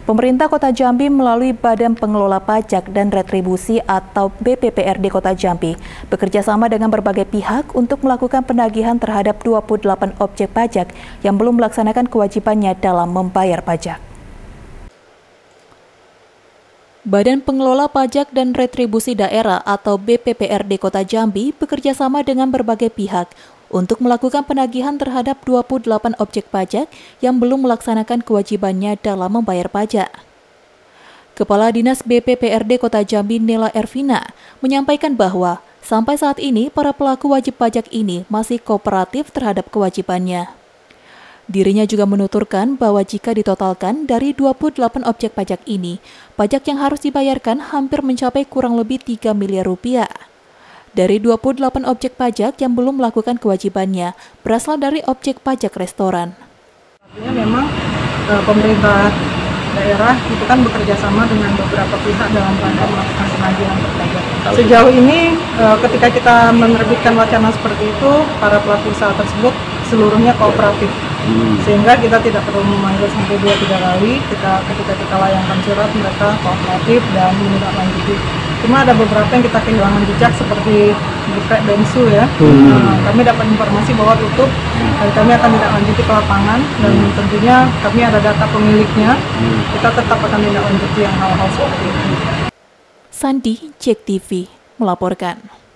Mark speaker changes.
Speaker 1: Pemerintah Kota Jambi melalui Badan Pengelola Pajak dan Retribusi atau BPPRD Kota Jambi bekerja sama dengan berbagai pihak untuk melakukan penagihan terhadap 28 objek pajak yang belum melaksanakan kewajibannya dalam membayar pajak. Badan Pengelola Pajak dan Retribusi Daerah atau BPPRD Kota Jambi bekerja sama dengan berbagai pihak untuk melakukan penagihan terhadap 28 objek pajak yang belum melaksanakan kewajibannya dalam membayar pajak. Kepala Dinas BPPRD Kota Jambi Nela Ervina menyampaikan bahwa sampai saat ini para pelaku wajib pajak ini masih kooperatif terhadap kewajibannya. Dirinya juga menuturkan bahwa jika ditotalkan dari 28 objek pajak ini, pajak yang harus dibayarkan hampir mencapai kurang lebih 3 miliar rupiah. Dari 28 objek pajak yang belum melakukan kewajibannya berasal dari objek pajak restoran.
Speaker 2: Artinya memang pemerintah daerah itu kan bekerja sama dengan beberapa pihak dalam rangka melakukan penagihan pajak. Sejauh ini ketika kita menerbitkan wacana seperti itu, para pelaku usaha tersebut seluruhnya kooperatif. Sehingga kita tidak perlu memanggil sampai 2-3 kali. Ketika kita layangkan surat, mereka kooperatif dan menindaklanjuti. Cuma ada beberapa yang kita kehilangan jejak seperti geprek bensu ya. Kami dapat informasi bahwa tutup dan kami akan tindak-lanjuti ke lapangan dan tentunya kami ada data pemiliknya. Kita tetap akan tindak-lanjuti yang hal-hal seperti itu.
Speaker 1: Sandi, JEK TV, melaporkan.